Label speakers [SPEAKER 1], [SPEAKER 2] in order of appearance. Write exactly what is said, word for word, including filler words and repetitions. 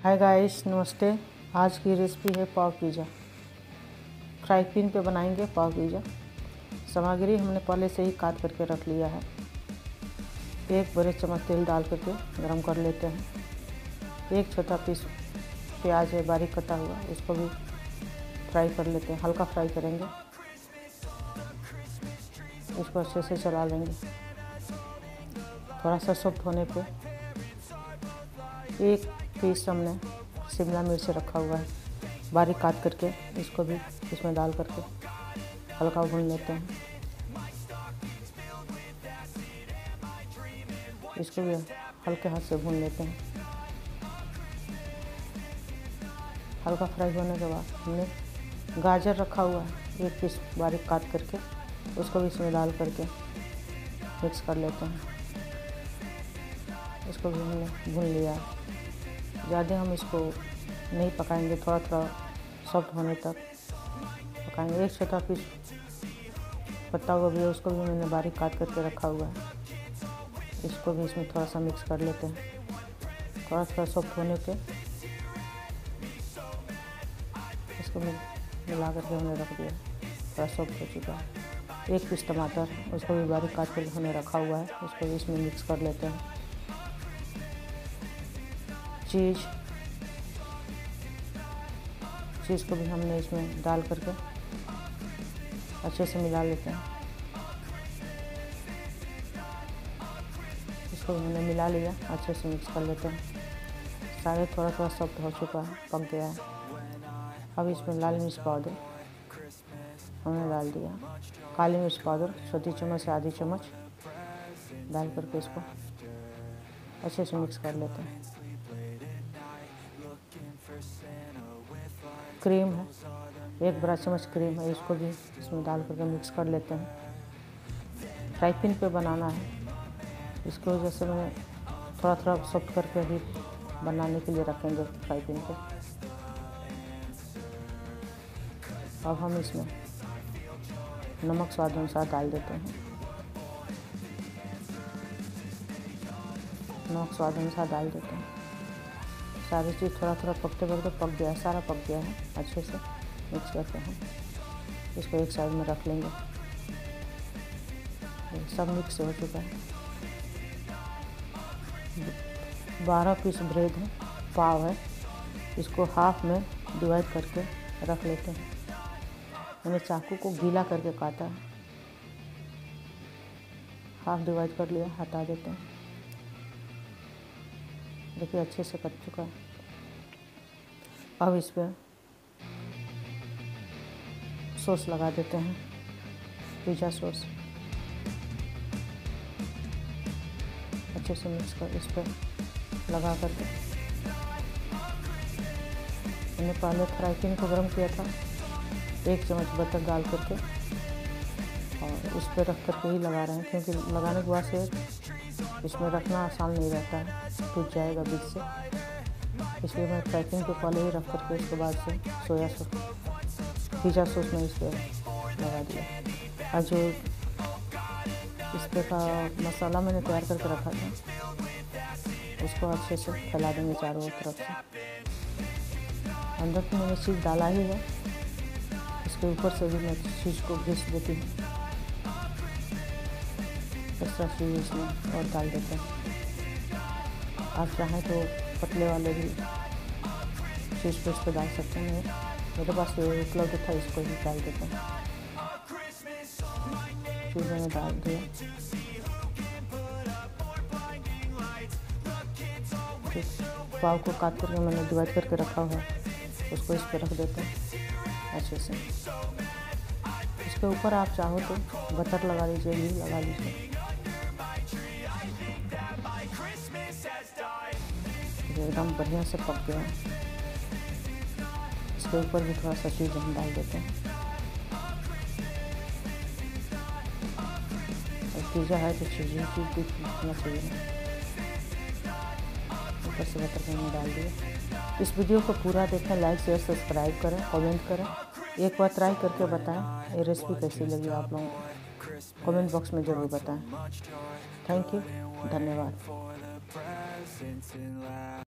[SPEAKER 1] Hi guys, नमस्ते। आज की रेसिपी है पाव पिज़्ज़ा। फ्राई पैन पे बनाएंगे पाव पिज़्ज़ा। सामग्री हमने पहले से ही काट करके रख लिया है। एक बड़े चम्मच तेल डाल करके गरम कर लेते हैं। एक छोटा पीस प्याज है बारीक कटा हुआ, इसको भी फ्राई कर लेते हैं। हल्का फ्राई करेंगे, इसको अच्छे से चला लेंगे। थोड़ा सा सॉफ्ट होने पे एक पीस हमने शिमला मिर्च रखा हुआ है बारीक काट करके, इसको भी इसमें डाल करके हल्का भून लेते हैं। इसको भी हल्के हाथ से भून लेते हैं। हल्का फ्राई होने के बाद हमने गाजर रखा हुआ है एक पीस बारीक काट करके, उसको भी इसमें डाल करके मिक्स कर लेते हैं। इसको भी हमने भून लिया है। ज़्यादा हम इसको नहीं पकाएंगे, थोड़ा थोड़ा सॉफ्ट होने तक पकाएंगे। एक छोटा पीस पत्ता गोभी है, उसको भी मैंने बारीक काट करके रखा हुआ है। इसको भी इसमें थोड़ा सा मिक्स कर लेते हैं। थोड़ा थोड़ा सॉफ्ट होने पे इसको मिला करके हमने रख दिया। थोड़ा सॉफ्ट हो चुका है। एक पीस टमाटर, उसको भी बारीक काट करके हमने रखा हुआ है, उसको भी इसमें मिक्स कर लेते हैं। चीज़ चीज़ को भी हमने इसमें डाल करके अच्छे से मिला लेते हैं। इसको भी हमने मिला लिया, अच्छे से मिक्स कर लेते हैं। सारे थोड़ा थोड़ा सॉफ्ट हो चुका है, पक गया है। अब इसमें लाल मिर्च पाउडर हमने डाल दिया। काली मिर्च पाउडर छोटी चम्मच से आधी चम्मच डाल करके इसको अच्छे से मिक्स कर लेते हैं। क्रीम है, एक बड़ा चम्मच क्रीम है, इसको भी इसमें डाल करके मिक्स कर लेते हैं। फ्राई पैन पे बनाना है इसको, जैसे मैं थोड़ा थोड़ा सॉफ्ट करके भी बनाने के लिए रखेंगे फ्राई पैन पे। अब हम इसमें नमक स्वाद अनुसार डाल देते हैं। नमक स्वाद अनुसार डाल देते हैं। सारी चीज़ थोड़ा थोड़ा पकते पकते पक गया है, सारा पक गया है। अच्छे से मिक्स करते हैं। इसको एक साइड में रख लेंगे। सब मिक्स हो चुका है। बारह पीस ब्रेड है, पाव है, इसको हाफ में डिवाइड करके रख लेते हैं। मैंने चाकू को गीला करके काटा है। हाफ डिवाइड कर लिया, हटा देते हैं। देखिए अच्छे से कट चुका है। अब इस पर सॉस लगा देते हैं, पिज़्ज़ा सॉस। अच्छे से मिक्स कर इस पर लगा करके मैंने पहले फ्राई पैन को गर्म किया था। एक चम्मच बटर डाल करके और इस पर रख करके ही लगा रहे हैं, क्योंकि लगाने के बाद से इसमें रखना आसान नहीं रहता है, टूट जाएगा बीच से। इसलिए मैं फ्राई पैन को पहले ही रख करके उसके बाद से सोया सॉस पिज़्ज़ा सॉस में इस पर लगा दिया। और जो इस पर का मसाला मैंने तैयार करके रखा था, उसको अच्छे से फैला देंगे चारों तरफ से। अंदर तो मैंने चीज़ डाला ही है, इसके ऊपर से भी मैं चीज़ को घिस देती हूँ। एक्स्ट्रा चीज़ इसमें और डाल देते हैं। आप चाहें तो पतले वाले भी चीज़ को इस पर डाल सकते हैं। मेरे पास ये उपलब्ध था, इसको भी डाल देते हैं। चीज़ मैंने डाल दिया। पाव को काट करके मैंने डिवाइड करके रखा हुआ है, उसको इस पर रख देते हैं अच्छे से। इसके ऊपर आप चाहो तो बटर लगा लीजिए, घी लगा लीजिए। एकदम बढ़िया से पक गया। इसके ऊपर भी थोड़ा सा चीज़ हम डाल देते हैं। और पिज़्ज़ा है तो चीज़ ही चीज़ भी दिखना चाहिए। ऊपर से बटर के हमने डाल दिया। इस वीडियो को पूरा देखें, लाइक शेयर सब्सक्राइब करें, कमेंट करें। एक बार ट्राई करके बताएं ये रेसिपी कैसी लगी आप लोगों को। कमेंट बॉक्स में ज़रूर बताएं। थैंक यू, धन्यवाद।